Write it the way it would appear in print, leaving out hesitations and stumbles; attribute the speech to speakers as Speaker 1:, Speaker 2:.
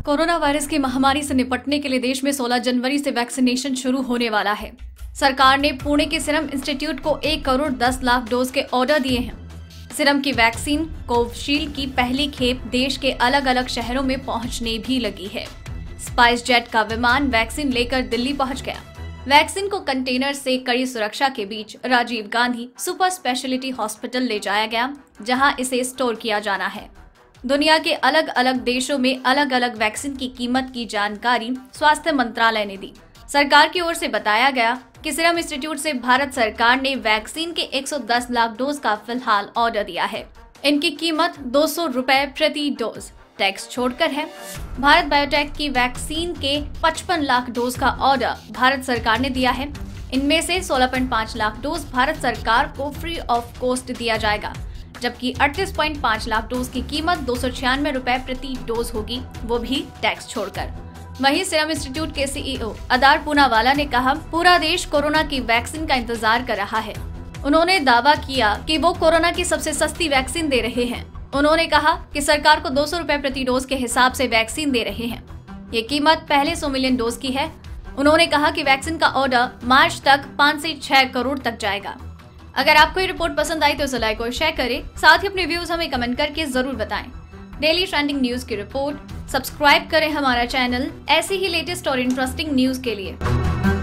Speaker 1: Corona virus की महामारी से निपटने के लिए देश में 16 जनवरी से वैक्सीनेशन शुरू होने वाला है। सरकार ने पुणे के सीरम इंस्टीट्यूट को 1 करोड़ 10 लाख डोज के ऑर्डर दिए हैं। सीरम की वैक्सीन कोविशील्ड की पहली खेप देश के अलग अलग शहरों में पहुंचने भी लगी है। स्पाइस जेट का विमान वैक्सीन लेकर दिल्ली पहुंच गया। वैक्सीन को कंटेनर से कड़ी सुरक्षा के बीच Rajiv Gandhi super speciality hospital ले जाया गया, जहां इसे स्टोर किया जाना है। दुनिया के अलग अलग देशों में अलग अलग वैक्सीन की कीमत की जानकारी स्वास्थ्य मंत्रालय ने दी। सरकार की ओर से बताया गया कि सीरम इंस्टीट्यूट से भारत सरकार ने वैक्सीन के 110 लाख डोज का फिलहाल ऑर्डर दिया है। इनकी कीमत 200 रुपए प्रति डोज टैक्स छोड़कर है। भारत बायोटेक की वैक्सीन के 55 लाख डोज का ऑर्डर भारत सरकार ने दिया है। इनमें से 16.5 लाख डोज भारत सरकार को फ्री ऑफ कॉस्ट दिया जाएगा, जबकि 38.5 लाख डोज की कीमत 296 रुपए प्रति डोज होगी, वो भी टैक्स छोड़कर। वहीं सीरम इंस्टीट्यूट के सीईओ अदार पूनावाला ने कहा, पूरा देश कोरोना की वैक्सीन का इंतजार कर रहा है। उन्होंने दावा किया कि वो कोरोना की सबसे सस्ती वैक्सीन दे रहे हैं। उन्होंने कहा कि सरकार को 200 रुपए प्रति डोज के हिसाब से वैक्सीन दे रहे हैं। ये कीमत पहले 100 मिलियन डोज की है। उन्होंने कहा कि वैक्सीन का ऑर्डर मार्च तक 5 से 6 करोड़ तक जाएगा। अगर आपको ये रिपोर्ट पसंद आई तो इसे लाइक और शेयर करें, साथ ही अपने व्यूज हमें कमेंट करके जरूर बताएं। डेली ट्रेंडिंग न्यूज की रिपोर्ट सब्सक्राइब करें हमारा चैनल ऐसी ही लेटेस्ट और इंटरेस्टिंग न्यूज के लिए।